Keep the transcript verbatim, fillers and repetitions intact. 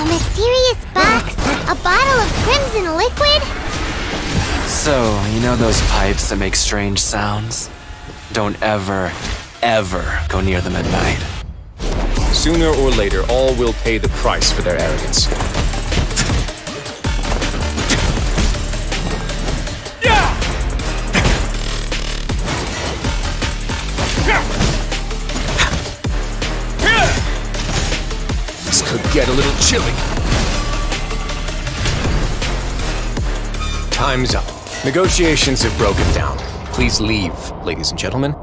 A mysterious box? A bottle of crimson liquid? So, you know those pipes that make strange sounds? Don't ever, ever go near them at night. Sooner or later, all will pay the price for their arrogance. This could get a little chilly. Time's up. Negotiations have broken down. Please leave, ladies and gentlemen.